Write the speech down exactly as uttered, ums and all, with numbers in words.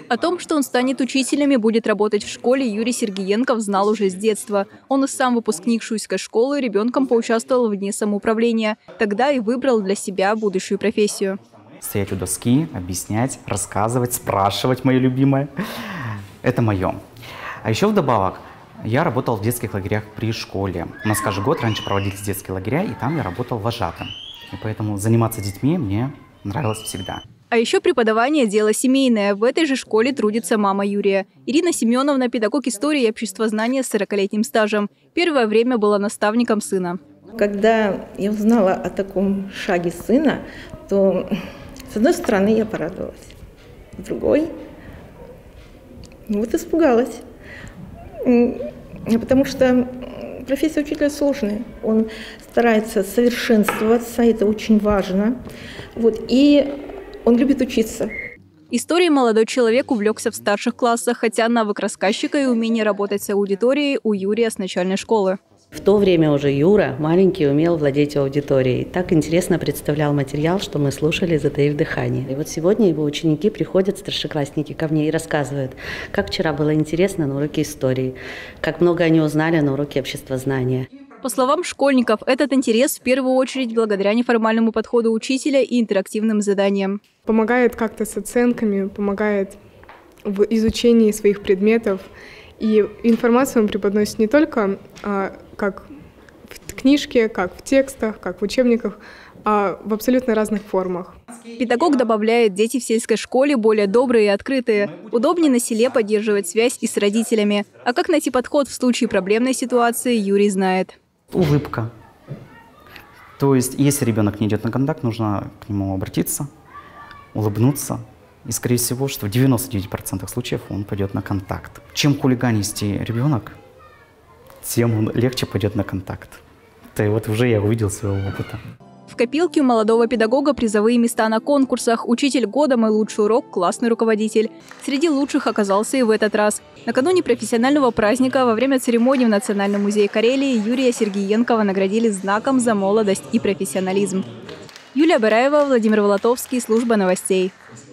О том, что он станет учителем и будет работать в школе, Юрий Сергиенков знал уже с детства. Он и сам выпускник Шуйской школы, ребенком поучаствовал в дне самоуправления. Тогда и выбрал для себя будущую профессию. Стоять у доски, объяснять, рассказывать, спрашивать, мое любимое. Это мое. А еще вдобавок, я работал в детских лагерях при школе. У нас каждый год раньше проводились детские лагеря, и там я работал вожатым. И поэтому заниматься детьми мне нравилось всегда. А еще преподавание – дело семейное. В этой же школе трудится мама Юрия. Ирина Семеновна – педагог истории и обществознания с сорокалетним стажем. Первое время была наставником сына. Когда я узнала о таком шаге сына, то, с одной стороны, я порадовалась. С другой, вот испугалась. Потому что профессия учителя сложная. Он старается совершенствоваться, это очень важно. Вот, и он любит учиться. Историей молодой человек увлекся в старших классах, хотя навык рассказчика и умение работать с аудиторией у Юрия с начальной школы. В то время уже Юра, маленький, умел владеть аудиторией. Так интересно представлял материал, что мы слушали, затаив дыхание. И вот сегодня его ученики приходят, старшеклассники, ко мне и рассказывают, как вчера было интересно на уроке истории, как много они узнали на уроке обществознания. По словам школьников, этот интерес в первую очередь благодаря неформальному подходу учителя и интерактивным заданиям. Помогает как-то с оценками, помогает в изучении своих предметов. И информацию он преподносит не только а, как в книжке, как в текстах, как в учебниках, а в абсолютно разных формах. Педагог добавляет, дети в сельской школе более добрые и открытые. Удобнее на селе поддерживать связь и с родителями. А как найти подход в случае проблемной ситуации, Юрий знает. Улыбка. То есть, если ребенок не идет на контакт, нужно к нему обратиться, улыбнуться. И, скорее всего, что в девяноста девяти процентах случаев он пойдет на контакт. Чем хулиганистее ребенок, тем он легче пойдет на контакт. Это вот уже я увидел своего опыта. В копилке у молодого педагога призовые места на конкурсах. Учитель года, мой лучший урок, классный руководитель. Среди лучших оказался и в этот раз. Накануне профессионального праздника во время церемонии в Национальном музее Карелии Юрия Сергиенкова наградили знаком за молодость и профессионализм. Юлия Бараева, Владимир Волотовский, служба новостей.